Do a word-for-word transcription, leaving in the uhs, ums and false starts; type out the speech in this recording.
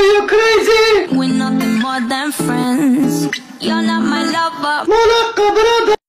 you crazy? We're nothing more than friends. You're not my lover. Monaco, brother.